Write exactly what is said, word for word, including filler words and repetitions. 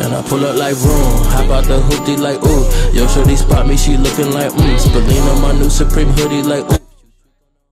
And I pull up like vroom, hop out the hoopty like ooh. Yo, shorty spot me, she looking like mmm. Spillane on my new Supreme hoodie like ooh.